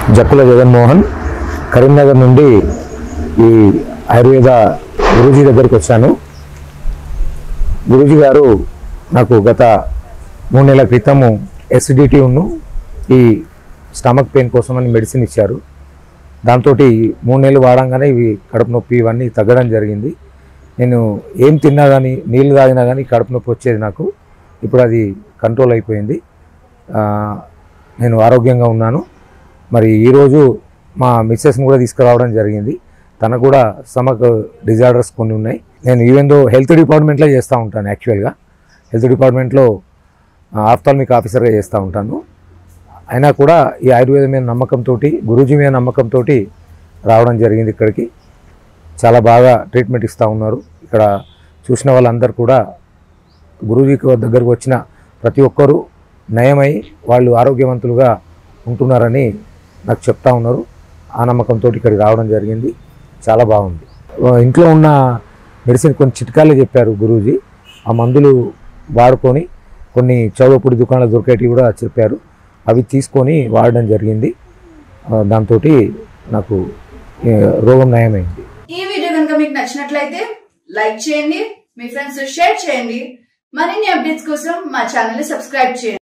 జక్కుల జగన్మోహన్ కరీంనగర్ నుండి ఈ ఆయుర్వేద గురూజీ దగ్గరికి వచ్చాను. గురూజీ గారు నాకు గత 3 నెలల క్రితము ఎసిడిటీ ఉన్ను ఈ స్టమక్ పెయిన్ కోసమని మెడిసిన్ ఇచ్చారు. దాంతో 3 నెలలు వాడంగానే ఇవి కడుపు నొప్పి ఇవన్నీ తగ్గడం జరిగింది. నేను ఏం తిన్నా కానీ నీళ్ళు తాగినా కానీ కడుపు నొప్పి వచ్చేది నాకు. ఇప్పుడు అది కంట్రోల్ అయిపోయింది. నేను ఆరోగ్యంగా ఉన్నాను. మరి ఈరోజు మా మిస్సెస్ని కూడా తీసుకురావడం జరిగింది. తనకు కూడా స్టమక్ డిజార్డర్స్ కొన్ని ఉన్నాయి. నేను ఈవెన్ దో హెల్త్ డిపార్ట్మెంట్లో చేస్తూ ఉంటాను. యాక్చువల్గా హెల్త్ డిపార్ట్మెంట్లో ఆఫ్థాల్మిక్ ఆఫీసర్గా చేస్తూ ఉంటాను. అయినా కూడా ఈ ఆయుర్వేదం మీద నమ్మకంతో, గురూజీ మీద నమ్మకంతో రావడం జరిగింది ఇక్కడికి. చాలా బాగా ట్రీట్మెంట్ ఇస్తూ ఉన్నారు. ఇక్కడ చూసిన వాళ్ళందరూ కూడా గురూజీ దగ్గరకు వచ్చిన ప్రతి ఒక్కరూ నయమై వాళ్ళు ఆరోగ్యవంతులుగా ఉంటున్నారని నాకు చెప్తా ఉన్నారు. ఆ నమ్మకంతో ఇక్కడికి రావడం జరిగింది. చాలా బాగుంది. ఇంట్లో ఉన్న మెడిసిన్ కొన్ని చిట్కాలే చెప్పారు గురూజీ. ఆ మందులు వాడుకొని కొన్ని చౌడపూడి దుకాణాలు దొరికేటివి కూడా చెప్పారు. అవి తీసుకొని వాడడం జరిగింది. దాంతో నాకు రోగం నయమైంది. ఈ వీడియో కనుక మీకు నచ్చినట్లయితే లైక్ చేయండి, మీ ఫ్రెండ్స్ షేర్ చేయండి. మరిన్ని అప్డేట్స్ కోసం మా ఛానల్ ని సబ్స్క్రైబ్ చేయండి.